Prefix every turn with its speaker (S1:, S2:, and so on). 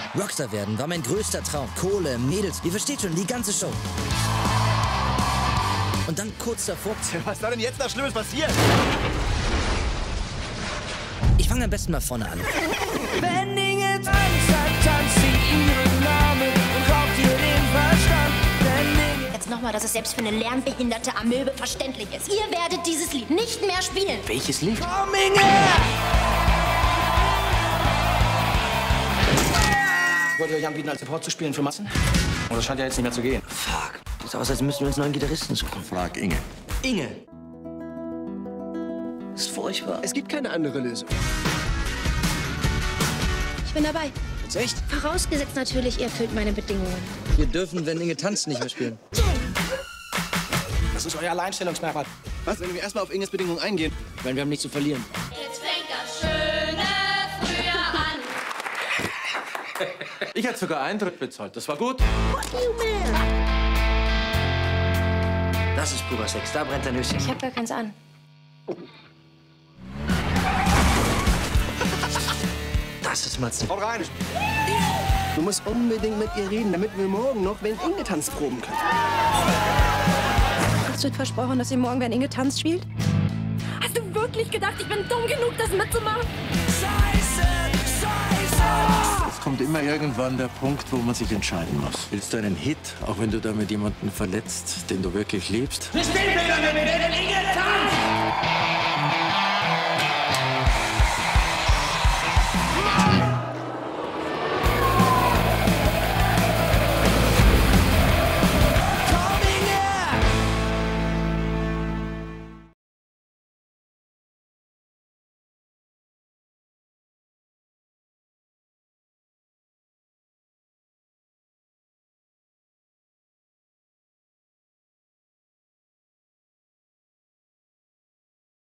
S1: Rockstar werden war mein größter Traum. Kohle, Mädels, ihr versteht schon, die ganze Show. Und dann kurz davor...
S2: Was soll denn jetzt noch Schlimmes passieren?
S1: Ich fange am besten mal vorne an.
S3: Wenn Inge tanzt sie ihren Namen und raubt ihr den Verstand.
S4: Jetzt nochmal, dass es selbst für eine lernbehinderte Amöbe verständlich ist. Ihr werdet dieses Lied nicht mehr spielen.
S1: Welches Lied?
S3: Komm, Inge!
S2: Wollt ihr euch anbieten, als Support zu spielen für Massen? Und das scheint ja jetzt nicht mehr zu gehen.
S1: Fuck. Sieht aus, als müssten wir uns einen neuen Gitarristen suchen.
S5: Frag Inge.
S1: Inge. Das ist furchtbar.
S2: Es gibt keine andere Lösung.
S4: Ich bin dabei.
S2: Jetzt echt?
S4: Vorausgesetzt natürlich, ihr erfüllt meine Bedingungen.
S1: Wir dürfen, wenn Inge tanzt, nicht mehr spielen.
S2: Das ist euer Alleinstellungsmerkmal. Was, wenn wir erstmal auf Inges Bedingungen eingehen?
S1: Weil wir haben nichts zu verlieren.
S6: Jetzt fängt das Schöne früher an.
S7: Ich hätte sogar Eintritt bezahlt. Das war gut.
S1: Das ist purer Sex. Da brennt ein Nüsschen.
S4: Ich hab gar keins an.
S1: Das ist Matzen.
S2: Haut rein! Du musst unbedingt mit ihr reden, damit wir morgen noch wenn Inge tanzt proben können.
S4: Hast du versprochen, dass ihr morgen, wenn Inge tanzt, spielt? Hast du wirklich gedacht, ich bin dumm genug, das mitzumachen?
S5: Es kommt immer irgendwann der Punkt, wo man sich entscheiden muss. Willst du einen Hit, auch wenn du damit jemanden verletzt, den du wirklich liebst?
S3: Wir spielen wieder mit Inge tanzt!